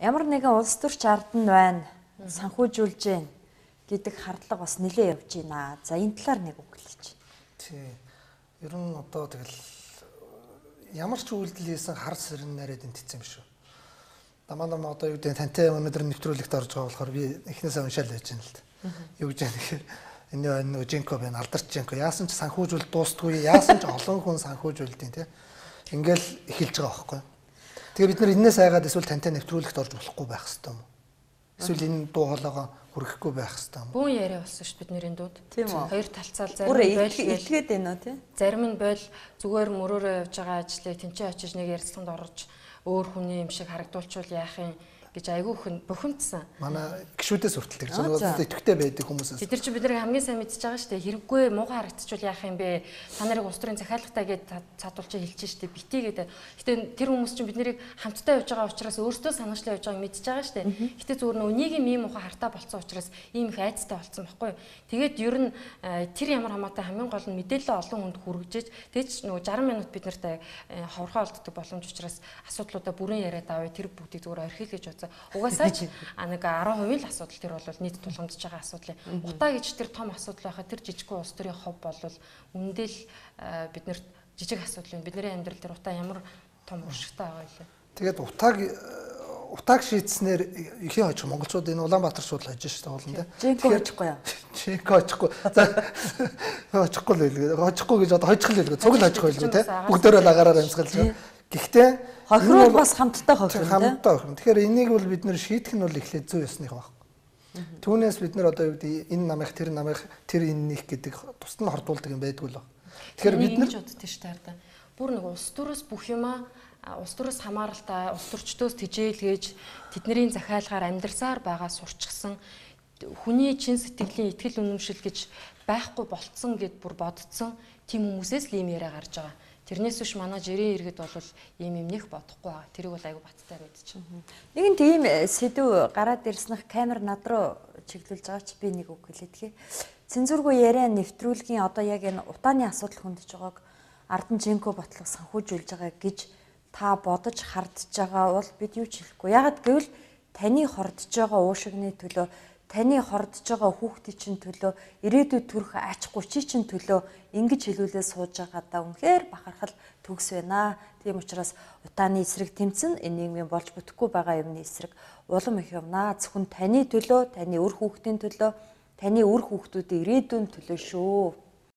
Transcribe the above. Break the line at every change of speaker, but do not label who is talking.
Ямар нэгэн улс төрч ард нь байна. Санхүүжүүлж гин гэдэг хардлага бас нэлээд явж байна. За энэ талаар нэг үг хэлээч.
Тий. Ер нь одоо тэгэл ямар ч үйлдэл хийсэн хар сэрэн нараад энтцсэн юм шүү. Дамаа одоо юу гэдэг тантай өнөөдөр нэвтрүүлэгт орж байгаа болохоор би эхнээсээ уншаал байж байна л да. Юу гэж яах гэхээр энэ нөгөө Женко байна, алдарч Женко. Яасан ч санхүүжүүл дуустгүй, яасан ч олон хүн санхүүжүүлдэг тий. Ингээл эхэлж байгаа байхгүй. Тэгээ бид нар энэс айгаад эсвэл тантай нэвтрүүлэгт орж болохгүй байх хэвээр юм. Эсвэл энэ дуу хоолойгоо хүргэхгүй байх хэвээр юм.
Бүүн яриа болсон шүү дээ бидний дууд. Хоёр талцаал
зарим нь бойл илгээд байна уу тий?
Зарим нь бойл зүгээр мөрөөрөө явж байгаа ажлыг тэнцээ очиж нэг ярилцлаганд орж өөр хүний юм шиг харагдуулчвал яах юм гэж айгүй хүн бухимдсан.
Манай гişүүдээс хүртэл гэж нөгөө идэвхтэй байдаг хүмүүсээс.
Бид нар чи бидний хамгийн сайн мэдчихэж байгаа шүү дээ. Хэрэггүй муухай харагдчихвал яах юм бэ? Та нарыг улс төрийн захиалгатай гээд цаатуулж хэлж штэ битээ гэдэг. Гэтэ тэр хүмүүс чинь бид нарыг хамтдаа явж байгаа учраас өөртөө санаачлаа явж байгааг мэдчихэж байгаа штэ. Гэтэ зүгээр нөгөө нийгэм ийм муухай хартаа болцсон учраас ийм их айцтай болцсон байхгүй юу? Тэгээд ер нь тэр ямар хамаатай хамгийн гол нь мэдээлэл олон хүнд хүргэж тэгж нөгөө 60 минут бид нартай ховорхоо олддог боломж учраас асуудлуудаа бүрэн яриад авъя тэр бүгдийг зүгээр орхил гэж угаасаа ч нэг 10% л асуудал тэр бол нийт тулгамдж байгаа асуудал. Утаа гэж тэр том асуудал байхад тэр жижигхэн улс төрийн хов болвол үнэндээ л бид нарт жижиг асуудал юм. Бидний амьдрал дээр утаа ямар том уршигтай байгаа юм.
Тэгээд утааг шийдснээр ихийн хожих монголчууд энэ Улаанбаатар шууд хожиж шүү дээ уулан тий.
Женко хочихгүй юу?
Женко хочихгүй. За хочихгүй л хэлгээ. Хочихгүй гэж одоо хожих л хэлгээ. Цуг л хочих байлгүй тий. Бүгдээрээ лагаараар амьсгалж байгаа. Гэхдээ
хохирол бас хамтдаа хохирно тий.
Хамтдаа хохирно. Тэгэхээр энийг бол бид нэр шийдэх нь бол эхлээд зүй ёсных баг. Түүнээс бид нар одоо юу гэдэг энэ намынх тэр энэних гэдэг тусад нь хордуулдаг юм байдгүй л баг.
Тэгэхээр бид нар ч удаа тийш таарда. Бүр нэг улс төрөөс бүх юмаа улс төрөөс хамааралтай улс төрчдөөс тижээлгээж тэдний захиалгаар амьдрсаар байгаа сурчсан хүний чин сэтгэлийн итгэл үнэмшил гэж байхгүй болцсон гэд бүр бодцсон тийм хүмүүсээс л ийм яриа гарч байгаа. Тэрнээс биш манай жирийн иргэд бол ийм нэх бодохгүй байгаа. Тэрийг бол айгүй баттай мэдчихэв.
Нэгэн тийм сэдв гараад ирснэх камер над руу чиглүүлж байгаа чи би нэг үг хэлээдгээ. Цензургүй яриа нэвтрүүлгийн одоо яг энэ утааны асуудал хөндөж байгааг Ардан Женко ботлого санхүүжүүлж байгаа гэж та бодож хардж байгаа бол бид юу ч хэлэхгүй. Ягаад гэвэл таны хордож байгаа уушигны төлөө, таны хордож байгаа хүүхдийн чинь төлөө, ирээдүйд төрөх ач гучийн чинь төлөө ингэж хэлүүлээ сууж байгаадаа үнэхээр бахархал төгс байна. Тийм учраас утааны эсрэг тэмцэн энэ нийгмийн болж бүтэхгүй байгаа юмны эсрэг улам их юмнаа. Зөвхөн таны төлөө, таны үр хүүхдийн төлөө, таны үр хүүхдүүдийн ирээдүйн төлөө шүү.